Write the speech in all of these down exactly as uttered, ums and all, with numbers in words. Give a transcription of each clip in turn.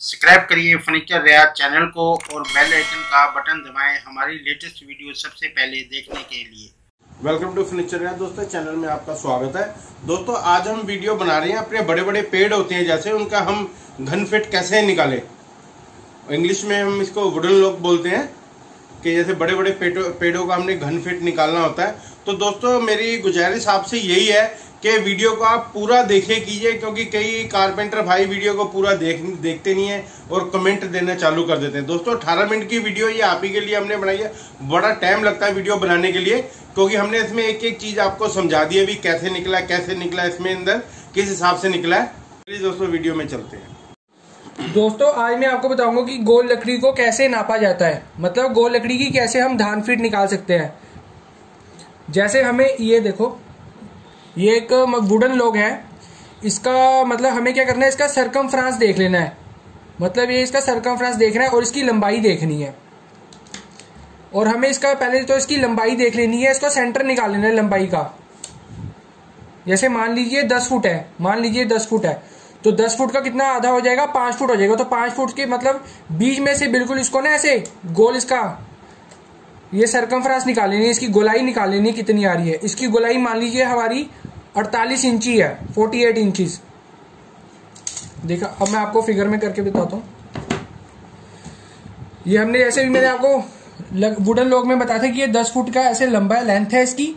Subscribe करिए furniture रियाज channel को और बेल आइकन का बटन दबाएं हमारी लेटेस्ट वीडियो सबसे पहले देखने के लिए। वेलकम टू फर्नीचर रियाज दोस्तों, चैनल में आपका स्वागत है। दोस्तों आज हम वीडियो बना रहे हैं अपने बड़े बड़े पेड़ होते हैं जैसे उनका हम घन फिट कैसे निकालें। इंग्लिश में हम इसको वुडन लॉक बोलते हैं कि जैसे बड़े बड़े पेड़ों पेड़ों का हमने घन फिट निकालना होता है। तो दोस्तों मेरी गुजारिश आपसे यही है कि वीडियो को आप पूरा देखे कीजिए, क्योंकि कई कारपेंटर भाई वीडियो को पूरा देख देखते नहीं है और कमेंट देना चालू कर देते हैं। दोस्तों अठारह मिनट की वीडियो ये आप ही के लिए हमने बनाई है। बड़ा टाइम लगता है वीडियो बनाने के लिए, क्योंकि हमने इसमें एक एक चीज आपको समझा दी है भी कैसे निकला कैसे निकला इसमें अंदर किस हिसाब से निकला है। प्लीज दोस्तों वीडियो में चलते हैं। दोस्तों आज मैं आपको बताऊंगा कि गोल लकड़ी को कैसे नापा जाता है, मतलब गोल लकड़ी की कैसे हम धान फीट निकाल सकते हैं। जैसे हमें ये देखो, ये एक वुडन लॉक है, इसका मतलब हमें क्या करना है, इसका सरकमफ्रेंस देख लेना है। मतलब ये इसका सरकमफ्रेंस देखना है और इसकी लंबाई देखनी है। और हमें इसका पहले तो इसकी लंबाई देख लेनी है, इसका सेंटर निकाल लेना है लंबाई का। जैसे मान लीजिए दस फुट है, मान लीजिए दस फुट है तो दस फुट का कितना आधा हो जाएगा, पांच फुट हो जाएगा। तो पांच फुट के मतलब बीच में से बिल्कुल इसको ना ऐसे गोल इसका ये सरकमफ्रेंस निकाल लेनी है, इसकी गोलाई निकाल लेनी है कितनी आ रही है। इसकी गोलाई मान लीजिए हमारी अड़तालीस इंची है, अड़तालीस इंचीज। देखा, अब मैं आपको फिगर में करके बताता हूं। ये हमने जैसे भी मैंने आपको वुडन लॉक में बताया था कि ये दस फुट का ऐसे लंबा लेंथ है इसकी,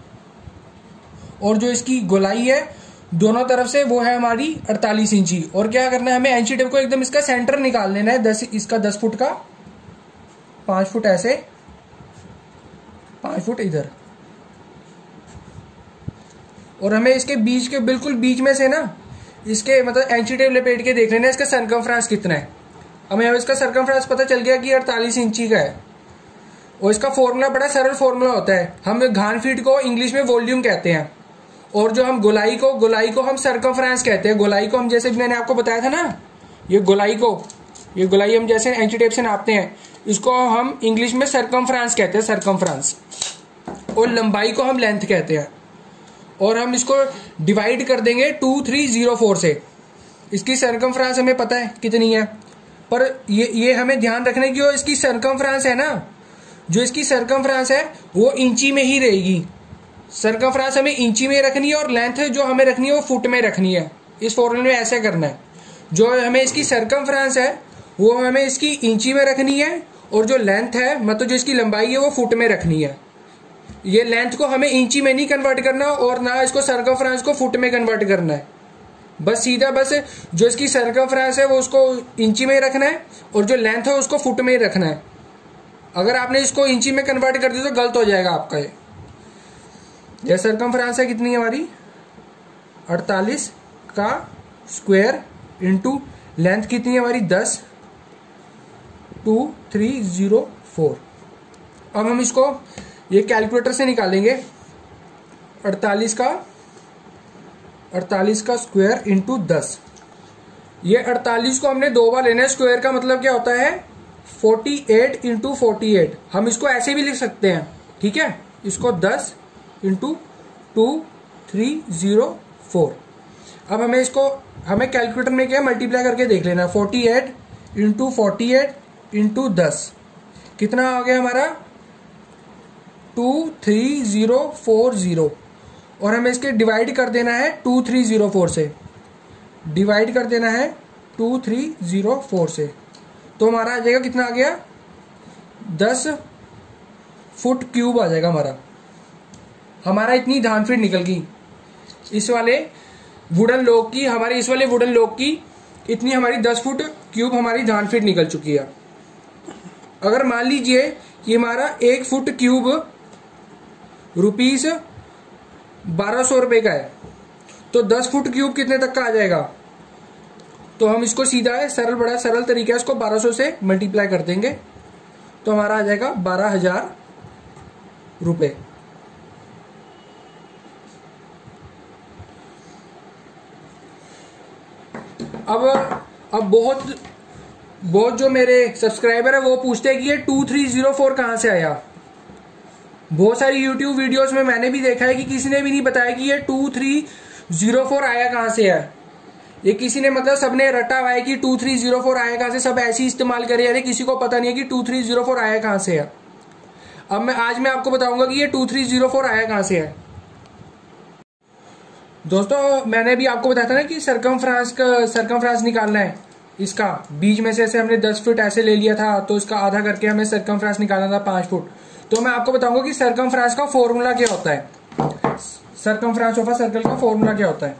और जो इसकी गोलाई है दोनों तरफ से वो है हमारी अड़तालीस इंची। और क्या करना है, हमें एंची टेप को एकदम इसका सेंटर निकाल लेना है, दस इसका दस फुट का, पांच फुट ऐसे, पांच फुट इधर। और हमें इसके बीच के बिल्कुल बीच में से ना इसके मतलब एंची टेप लपेट के देख लेना है इसका सरकमफ्रेंस कितना है। हमें अब इसका सरकमफ्रेंस पता चल गया कि अड़तालीस इंची का है। और इसका फॉर्मूला बड़ा सरल फॉर्मूला होता है। हम घान फीट को इंग्लिश में वॉल्यूम कहते हैं, और जो हम गोलाई को गोलाई को हम सरकमफ्रेंस कहते हैं। गोलाई को हम जैसे मैंने आपको बताया था ना, ये गोलाई को ये गोलाई हम जैसे एंची टेप से नापते हैं, इसको हम इंग्लिश में सरकमफ्रेंस कहते हैं, सरकमफ्रेंस। और लंबाई को हम लेंथ कहते हैं। और हम इसको डिवाइड कर देंगे टू थ्री जीरो फोर से। इसकी सरकमफ्रेंस हमें पता है कितनी है, पर ये ये हमें ध्यान रखने की, और इसकी सरकमफ्रेंस है ना, जो इसकी सरकमफ्रेंस है वो इंची में ही रहेगी। सरकमफ्रेंस हमें इंची में रखनी है और लेंथ जो हमें रखनी है वो फुट में रखनी है। इस फॉर्मूले में ऐसे करना है, जो हमें इसकी सरकमफ्रेंस है वो हमें इसकी इंची में रखनी है, और जो लेंथ है मतलब जो इसकी लंबाई है वो फुट में रखनी है। ये लेंथ को हमें इंची में नहीं कन्वर्ट करना और ना इसको सरकमफ्रेंस को फुट में कन्वर्ट करना है। बस सीधा बस जो इसकी सरकमफ्रेंस है वो उसको इंची में रखना है, और जो लेंथ है उसको फुट में ही रखना है। अगर आपने इसको इंची में कन्वर्ट कर दिया तो गलत हो जाएगा आपका। ये ये सरकमफ्रेंस है कितनी हमारी, अड़तालीस का स्क्वायर इंटू लेंथ कितनी है हमारी, दस, टू थ्री जीरो फोर। अब हम इसको ये कैलकुलेटर से निकालेंगे। अड़तालीस का अड़तालीस का स्क्वायर इंटू दस। ये अड़तालीस को हमने दो बार लेना है। स्क्वायर का मतलब क्या होता है, अड़तालीस इंटू अड़तालीस। हम इसको ऐसे भी लिख सकते हैं, ठीक है। इसको दस into two three zero four. अब हमें इसको हमें कैलकुलेटर में क्या मल्टीप्लाई करके देख लेना। अड़तालीस इंटू अड़तालीस इंटू दस कितना आ गया हमारा, two three zero four zero. और हमें इसके डिवाइड कर देना है टू थ्री जीरो फोर से, डिवाइड कर देना है टू थ्री जीरो फोर से। तो हमारा आ जाएगा कितना आ गया, दस फुट क्यूब आ जाएगा हमारा। हमारा इतनी धान फीट निकल गई इस वाले वुडन लॉक की, हमारे इस वाले वुडन लॉक की इतनी हमारी दस फुट क्यूब हमारी धान फीट निकल चुकी है। अगर मान लीजिए कि हमारा एक फुट क्यूब रुपीस बारह सौ रुपए का है, तो दस फुट क्यूब कितने तक का आ जाएगा। तो हम इसको सीधा है, सरल बड़ा सरल तरीका है, इसको बारह सौ से मल्टीप्लाई कर देंगे तो हमारा आ जाएगा बारह हजार रुपए। अब अब बहुत बहुत जो मेरे सब्सक्राइबर है वो पूछते हैं कि ये टू थ्री जीरो फोर कहां से आया। बहुत सारी यूट्यूब वीडियोस में मैंने भी देखा है कि किसी ने भी नहीं बताया कि ये टू थ्री जीरो फोर आया कहां से है। ये किसी ने मतलब सबने रटा हुआ है कि टू थ्री जीरो फोर आया कहां से, सब ऐसे ही इस्तेमाल करे, अरे किसी को पता नहीं है कि टू थ्री जीरो फोर आया कहां से है। अब मैं आज मैं आपको बताऊंगा कि ये टू थ्री जीरो फोर आया कहां से है। दोस्तों मैंने भी आपको बताया था ना कि सरकमफ्रेंस का सरकमफ्रेंस निकालना है, इसका बीच में से ऐसे हमने दस फुट ऐसे ले लिया था, तो इसका आधा करके हमें सरकमफ्रेंस निकालना था पांच फुट। तो मैं आपको बताऊंगा कि सरकमफ्रेंस का फॉर्मूला क्या होता है, सरकमफ्रेंस ऑफ अ सर्कल का फॉर्मूला क्या होता है।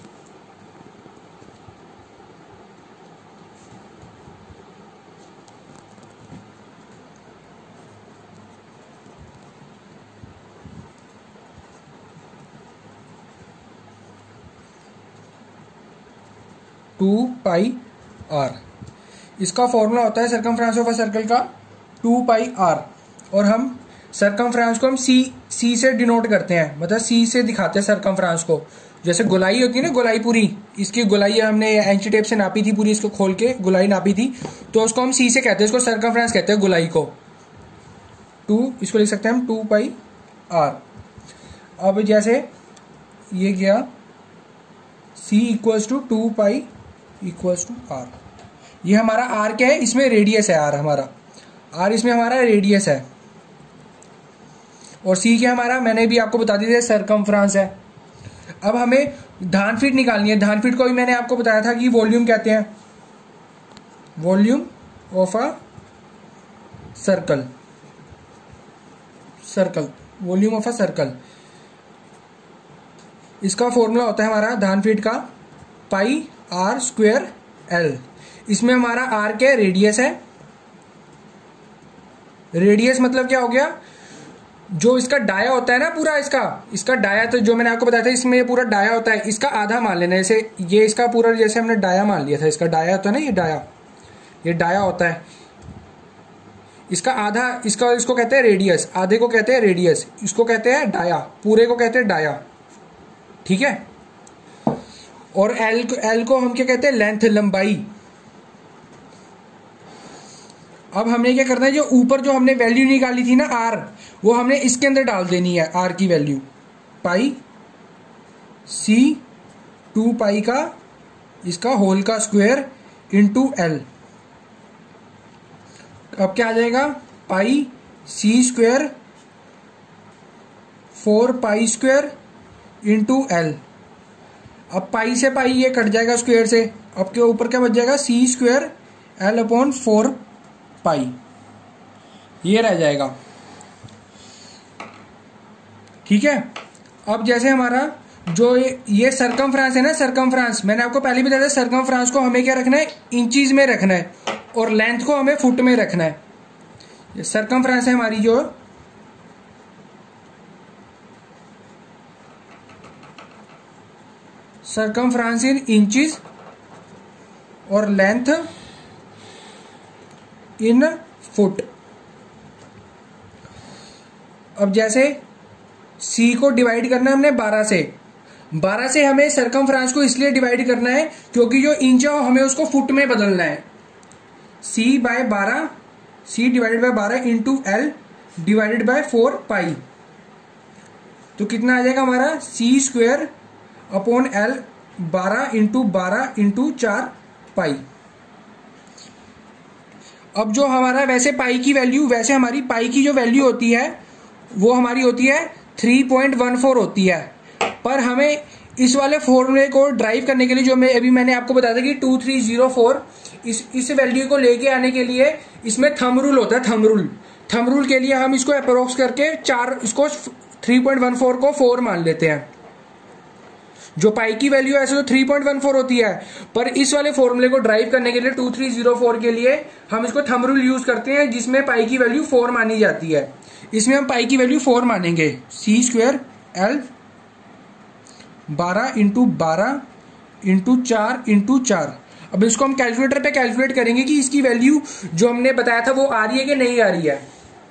टू पाई आर, इसका फॉर्मूला होता है सरकमफ्रेंस ऑफ अ सर्कल का टू पाई आर। और हम सरकमफ्रेंस को हम सी सी से डिनोट करते हैं, मतलब सी से दिखाते हैं सरकमफ्रेंस को। जैसे गोलाई होती है ना, गोलाई पूरी, इसकी गोलाई हमने एंची टेप से नापी थी पूरी, इसको खोल के गोलाई नापी थी, तो उसको हम सी से कहते हैं, इसको सरकमफ्रेंस कहते हैं गोलाई को। टू, इसको लिख सकते हैं हम टू पाई आर। अब जैसे ये गया C equals to two pi equals to r, ये हमारा आर क्या है, इसमें रेडियस है, आर हमारा आर इसमें हमारा रेडियस है। और सी क्या हमारा, मैंने भी आपको बता दिया सरकमफ्रेंस है। अब हमें धान फीट निकालनी है, धान फीट को भी मैंने आपको बताया था कि वॉल्यूम कहते हैं, volume of a circle, circle volume of a circle. इसका फॉर्मूला होता है हमारा धान फीट का पाई आर स्क्वायर एल। इसमें हमारा आर क्या है, रेडियस है। रेडियस मतलब क्या हो गया, जो इसका डाया होता है ना पूरा, इसका इसका डाया, तो जो मैंने आपको बताया था इसमें ये पूरा डाया होता है, इसका आधा मान लेना है। जैसे ये इसका पूरा, जैसे हमने डाया मान लिया था, इसका डाया होता है ना, ये डाया, ये डाया होता है, इसका आधा, इसका इसको कहते हैं रेडियस, आधे को कहते हैं रेडियस, इसको कहते हैं डाया, पूरे को कहते हैं डाया, ठीक है। और एल एल को हम क्या कहते हैं, लेंथ, लंबाई। अब हमने क्या करना है, जो ऊपर जो हमने वैल्यू निकाली थी ना आर, वो हमने इसके अंदर डाल देनी है, आर की वैल्यू पाई सी टू पाई का इसका होल का स्क्वायर इंटू एल। अब क्या आ जाएगा, pi c square four pi square into l. अब पाई से पाई ये कट जाएगा स्क्वायर से, अब के ऊपर क्या बच जाएगा, c square l upon four pi, ये रह जाएगा, ठीक है। अब जैसे हमारा जो ये, ये सरकमफ्रेंस है ना, सरकमफ्रेंस मैंने आपको पहले भी बताया था, सरकमफ्रेंस को हमें क्या रखना है, इंचीज में रखना है, और लेंथ को हमें फुट में रखना है। ये सरकमफ्रेंस है हमारी, जो सरकमफ्रेंस इन इंचीज और लेंथ इन फुट। अब जैसे सी को डिवाइड करना है हमने बारह से, बारह से हमें सरकमफ्रेंस को इसलिए डिवाइड करना है क्योंकि जो इंच है हमें उसको फुट में बदलना है। सी बाय बारह, सी डिवाइडेड बाय बारह into l divided by four pi, तो कितना आ जाएगा हमारा, सी स्क्वायर अपॉन एल बारह इंटू बारह इंटू चार पाई। अब जो हमारा वैसे पाई की वैल्यू, वैसे हमारी पाई की जो वैल्यू होती है वो हमारी होती है थ्री पॉइंट वन फोर होती है, पर हमें इस वाले फॉर्मूले को ड्राइव करने के लिए, जो मैं अभी मैंने आपको बताया था कि टू थ्री जीरो फोर, इस इस वैल्यू को लेके आने के लिए इसमें थंब रूल होता है, थंब रूल। थंब रूल के लिए हम इसको अप्रोक्स करके चार, इसको थ्री पॉइंट वन फोर को फोर मान लेते हैं। जो पाई की वैल्यू ऐसे तो थ्री पॉइंट वन फोर होती है, पर इस वाले फॉर्मूले को ड्राइव करने के लिए टू थ्री जीरो फोर के लिए हम इसको थंब रूल यूज करते हैं, जिसमें पाई की वैल्यू फोर मानी जाती है। इसमें हम पाई की वैल्यू फोर मानेंगे, सी स्क्वायर एल बारह इंटू बारह इंटू चार इंटू चार। अब इसको हम कैलकुलेटर पे कैलकुलेट करेंगे कि इसकी वैल्यू जो हमने बताया था वो आ रही है कि नहीं आ रही है।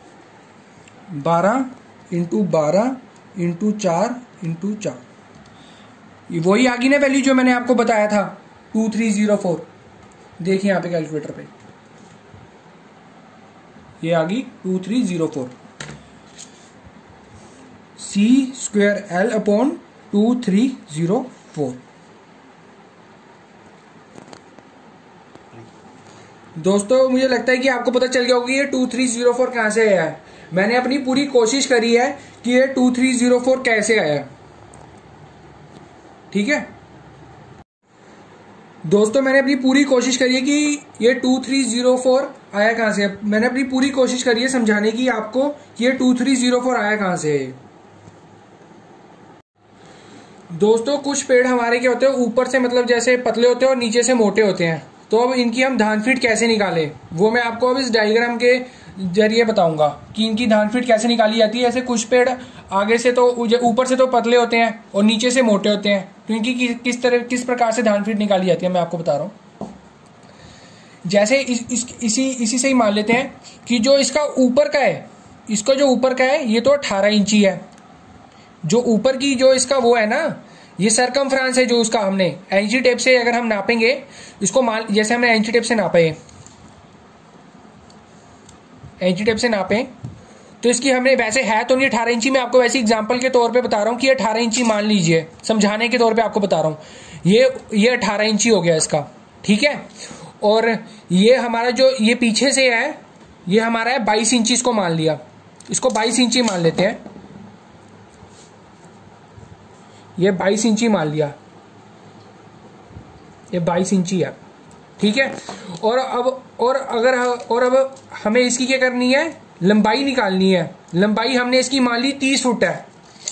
बारह इंटू बारह इंटू चार इंटू चार, वही आ गई ना वैल्यू जो मैंने आपको बताया था, टू थ्री जीरो फोर। देखिए यहाँ पे कैलकुलेटर पे ये आ गई two three zero four, c square l upon two three zero four. दोस्तों मुझे लगता है कि आपको पता चल गया होगा ये टू थ्री जीरो फोर कहां से आया है। मैंने अपनी पूरी कोशिश करी है कि ये टू थ्री जीरो फोर कैसे आया है। ठीक है दोस्तों, मैंने अपनी पूरी कोशिश करी है कि ये टू थ्री जीरो फोर आया कहां से। मैंने अपनी पूरी कोशिश करी है समझाने की आपको कि ये टू थ्री जीरो फोर आया कहां से है। दोस्तों कुछ पेड़ हमारे क्या होते हैं, ऊपर से मतलब जैसे पतले होते हैं और नीचे से मोटे होते हैं। तो अब इनकी हम धान फीट कैसे निकालें वो मैं आपको अब इस डायग्राम के जरिए बताऊंगा कि इनकी धान फीट कैसे निकाली जाती है। ऐसे कुछ पेड़ आगे से तो ऊपर से तो पतले होते हैं और नीचे से मोटे होते हैं, तो इनकी कि, किस तरह किस प्रकार से धान फीट निकाली जाती है मैं आपको बता रहा हूँ। जैसे इस, इस, इसी इसी से ही मान लेते हैं कि जो इसका ऊपर का है, इसका जो ऊपर का है ये तो अठारह इंची है। जो ऊपर की जो इसका वो है ना, ये सरकमफ्रांस है जो उसका हमने एंची टेप से अगर हम नापेंगे इसको, मान जैसे हमने एंची टेप से नापा है, एंची टेप से नापे तो इसकी हमने वैसे है तो नहीं अठारह इंची, मैं आपको वैसे एग्जांपल के तौर पे बता रहा हूँ कि अठारह इंची मान लीजिए, समझाने के तौर पे आपको बता रहा हूँ। ये ये अठारह इंची हो गया इसका, ठीक है। और ये हमारा जो ये पीछे से है ये हमारा है बाईस इंची, इसको मान लिया, इसको बाईस इंची मान लेते हैं, ये बाईस इंची मान लिया, ये बाईस इंची है, ठीक है। और अब और अगर और अब हमें इसकी क्या करनी है, लंबाई निकालनी है। लंबाई हमने इसकी मान ली तीस फुट है,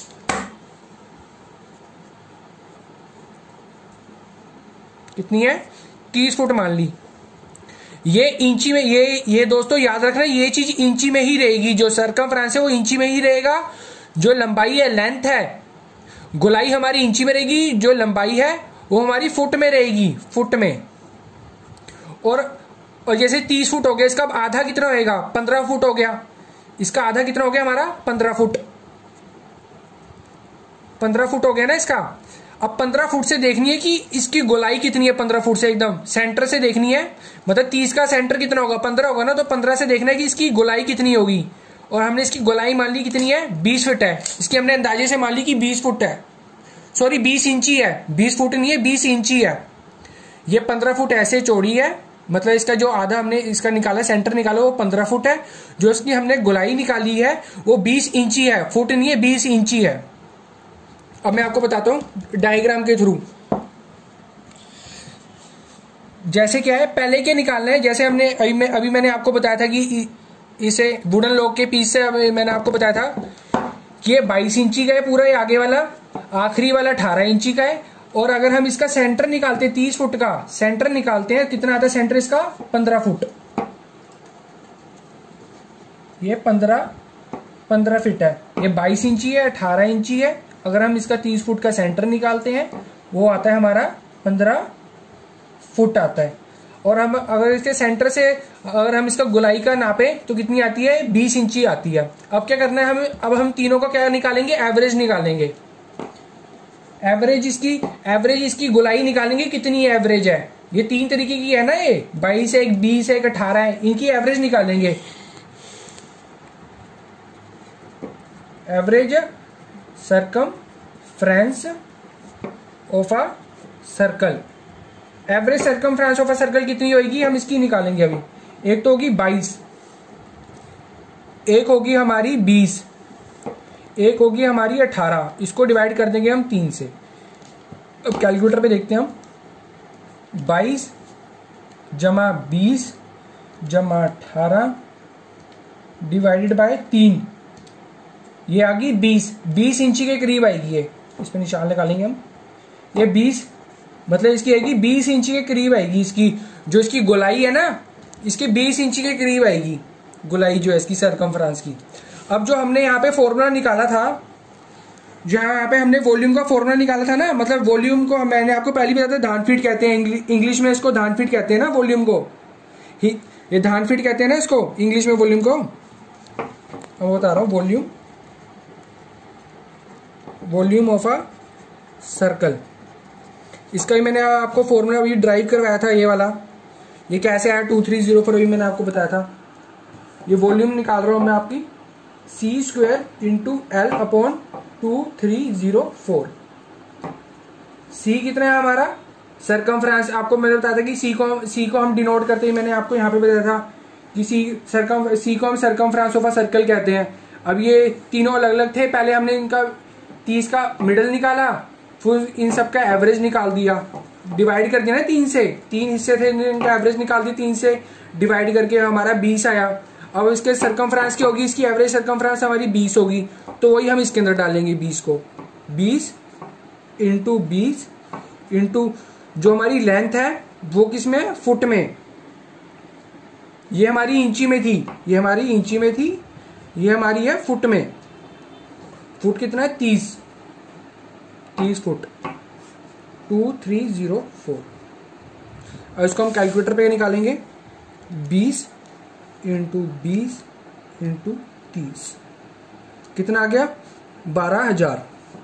कितनी है, तीस फुट मान ली। ये इंची में, ये ये दोस्तों याद रखना ये चीज इंची में ही रहेगी, जो सरकमफ्रेंस है वो इंची में ही रहेगा, जो लंबाई है लेंथ है, गोलाई हमारी इंची में रहेगी, जो लंबाई है वो हमारी फुट में रहेगी, फुट में। और और जैसे तीस फुट हो गया, इसका अब आधा कितना होएगा, पंद्रह फुट हो गया। इसका आधा कितना हो गया हमारा, पंद्रह फुट, पंद्रह फुट हो गया ना इसका। अब पंद्रह फुट से देखनी है कि इसकी गोलाई कितनी है, पंद्रह फुट से एकदम सेंटर से देखनी है, मतलब तीस का सेंटर कितना होगा, पंद्रह होगा ना, तो पंद्रह से देखना है कि इसकी गोलाई कितनी होगी। और हमने इसकी गोलाई मान ली कितनी है, बीस फुट है। इसकी हमने अंदाजे से मान ली कि बीस फुट है, सॉरी बीस इंची है, बीस फुट नहीं है, बीस इंची है। ये पंद्रह फुट ऐसे चौड़ी है, मतलब इसका जो आधा हमने इसका निकाला, सेंटर निकाला, वो पंद्रह फुट है। जो इसकी हमने गोलाई निकाली है वो बीस इंची है, फुट नहीं है, बीस इंची है। अब मैं आपको बताता हूं डायग्राम के थ्रू। जैसे क्या है, पहले क्या निकालना है, जैसे हमने अभी मैं अभी मैंने आपको बताया था कि इसे वुडन लॉग के पीस से मैंने आपको बताया था कि ये बाईस इंची का है पूरा, ये आगे वाला, आखिरी वाला अठारह इंची का है। और अगर हम इसका सेंटर निकालते हैं, तीस फुट का सेंटर निकालते हैं, कितना आता है सेंटर इसका, पंद्रह फुट। ये पंद्रह पंद्रह फीट है, ये बाईस इंची है, अठारह इंची है। अगर हम इसका तीस फुट का सेंटर निकालते हैं वो आता है हमारा पंद्रह फुट आता है। और हम अगर इसके सेंटर से अगर हम इसका गोलाई का नापे तो कितनी आती है, बीस इंची आती है। अब क्या करना है हमें, अब हम तीनों का क्या निकालेंगे, एवरेज निकालेंगे। एवरेज इसकी एवरेज इसकी गोलाई निकालेंगे, कितनी एवरेज है। ये तीन तरीके की है ना, ये बाईस है, एक बीस है, एक अठारह है, इनकी एवरेज निकालेंगे। Average circumference of a circle, average circumference of a circle कितनी होगी, हम इसकी निकालेंगे अभी। एक तो होगी बाईस, एक होगी हमारी बीस, एक होगी हमारी अठारह। इसको डिवाइड कर देंगे हम तीन से। अब कैलकुलेटर पे देखते हैं हम, बाईस जमा बीस जमा अठारह डिवाइडेड बाय तीन, ये आ गई बीस, बीस इंची के करीब आएगी ये। इस पर निशान निकालेंगे हम, ये बीस मतलब इसकी आएगी बीस इंची के करीब आएगी। इसकी जो इसकी गोलाई है ना, इसकी बीस इंची के करीब आएगी गोलाई जो है इसकी सरकमफ्रेंस की। अब जो हमने यहाँ पे फॉर्मूला निकाला था, जो यहाँ पे हमने वॉल्यूम का फॉर्मूला निकाला था ना, मतलब वॉल्यूम को मैंने आपको पहले बताया था, धान फीट कहते हैं इंग्लिश में, इसको धान फीट कहते हैं ना वॉल्यूम को, ये धान फीट कहते हैं ना इसको इंग्लिश में वॉल्यूम को। मैं बता रहा हूँ volume, volume of a circle, इसका ही मैंने आपको फॉर्मूला अभी ड्राइव करवाया था, ये वाला, ये कैसे आया टू थ्री जीरो फोर, अभी मैंने आपको बताया था। ये वॉल्यूम निकाल रहा हूं मैं आपकी, c square into l upon two three zero four. C कितना है हमारा, सरकमफ्रेंस आपको मैंने बताया था कि सी को सी को हम डिनोट करते हैं, मैंने आपको यहाँ पे बताया था कि सी सरकम सी को हम सरकमफ्रेंस ऑफ अ सर्कल कहते हैं। अब ये तीनों अलग अलग थे, पहले हमने इनका तीस का मिडल निकाला, फिर इन सब का एवरेज निकाल दिया, डिवाइड कर दिया ना तीन से, तीन हिस्से थे इनका एवरेज निकाल दिया, तीन से डिवाइड करके हमारा बीस आया। अब इसके सरकमफ्रेंस की होगी, इसकी एवरेज सरकमफ्रेंस हमारी बीस होगी, तो वही हम इसके अंदर डालेंगे बीस को, बीस इंटू बीस इंटू जो हमारी लेंथ है वो किस में, फुट में। ये हमारी इंची में थी, ये हमारी इंची में थी, ये हमारी है फुट में। फुट कितना है, तीस, तीस foot, two three zero four. अब इसको हम कैलकुलेटर पे निकालेंगे, बीस इंटू बीस इंटू तीस कितना आ गया, बारह हजार,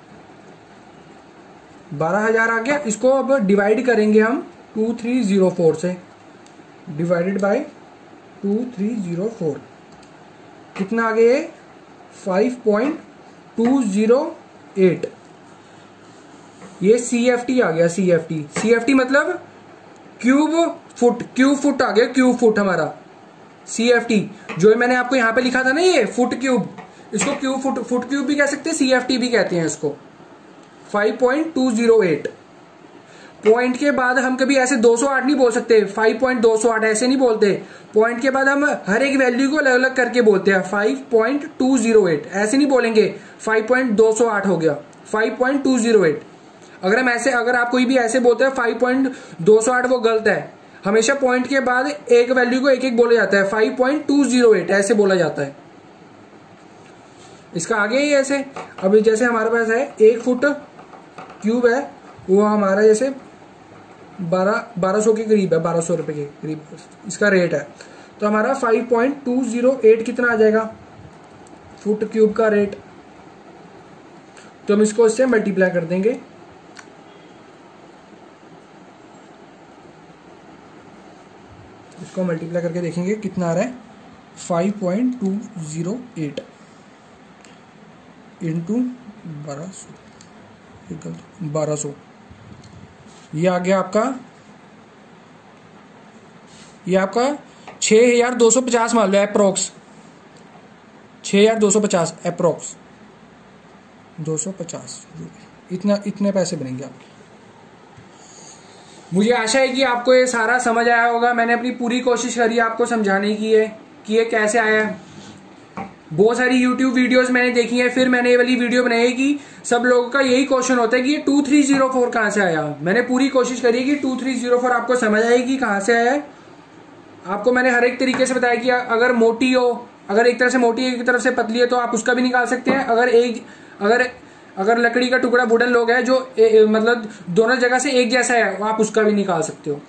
बारह हजार आ गया। इसको अब डिवाइड करेंगे हम टू थ्री जीरो फोर से, divided by two three zero four कितना आ गया, five point two zero eight. ये सी एफ टी आ गया, C F T, C F T मतलब क्यूब फुट, क्यूब फुट आ गया, क्यूब फुट हमारा सी एफ टी। जो मैंने आपको यहां पे लिखा था ना ये फुट क्यूब, इसको क्यूब फुट, फुट क्यूब भी कह सकते हैं, सी एफ टी भी कहते हैं इसको। Five point two zero eight. Point के बाद हम कभी ऐसे दो सौ आठ नहीं बोल सकते, five point two zero eight ऐसे नहीं बोलते। पॉइंट के बाद हम हर एक वैल्यू को अलग अलग करके बोलते हैं, five point two zero eight ऐसे नहीं बोलेंगे five point two zero eight हो गया, five point two zero eight. अगर हम ऐसे, अगर आप कोई भी ऐसे बोलते हैं five point two zero eight, वो गलत है। हमेशा पॉइंट के बाद एक वैल्यू को एक एक बोला जाता है, five point two zero eight ऐसे बोला जाता है। इसका आगे ही ऐसे, अब जैसे हमारे पास है एक फुट क्यूब है, वो हमारा जैसे बारह बारह सौ के करीब है, बारह सौ रुपए के करीब इसका रेट है। तो हमारा five point two zero eight कितना आ जाएगा, फुट क्यूब का रेट। तो हम इसको इससे मल्टीप्लाई कर देंगे, इसको मल्टीप्लाई करके देखेंगे कितना आ रहा है, five point two zero eight into बारह सौ, बारह सौ, ये आ गया आपका, ये आपका छह हजार दो सौ पचास मान लो अप्रोक्स, छह हजार दो सौ पचास अप्रोक्स, दो सौ पचास, इतना इतने पैसे बनेंगे आपके। मुझे आशा है कि आपको ये सारा समझ आया होगा। मैंने अपनी पूरी कोशिश करी आपको समझाने की है कि ये कैसे आया है। बहुत सारी यूट्यूब वीडियोस मैंने देखी है, फिर मैंने ये वाली वीडियो बनाई कि सब लोगों का यही क्वेश्चन होता है कि ये टू थ्री जीरो फोर कहां से आया। मैंने पूरी कोशिश करी है कि टू थ्री जीरो फोर आपको समझ आएगी कहां से आया है। आपको मैंने हर एक तरीके से बताया कि अगर मोटी हो, अगर एक तरफ से मोटी एक तरफ से पतली है तो आप उसका भी निकाल सकते हैं। अगर एक अगर अगर लकड़ी का टुकड़ा वुडन लोग है जो ए, ए, मतलब दोनों जगह से एक जैसा है, आप उसका भी निकाल सकते हो।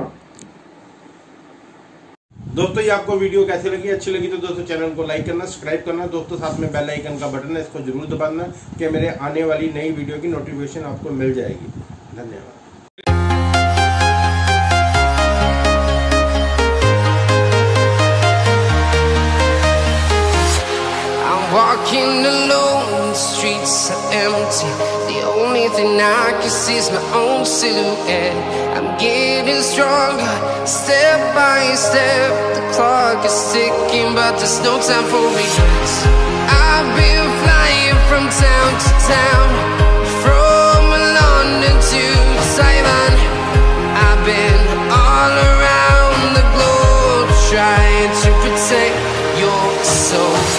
दोस्तों ये आपको वीडियो कैसी लगी, अच्छी लगी तो दोस्तों चैनल को लाइक करना, सब्सक्राइब करना दोस्तों, साथ में बेल आइकन का बटन है, इसको जरूर दबाना कि मेरे आने वाली नई वीडियो की नोटिफिकेशन आपको मिल जाएगी। धन्यवाद। Walking alone, the streets are empty. The only thing I can see is my own silhouette. I'm getting stronger, step by step. The clock is ticking, but there's no time for me. I've been flying from town to town, from London to Taiwan. I've been all around the globe, trying to protect your soul.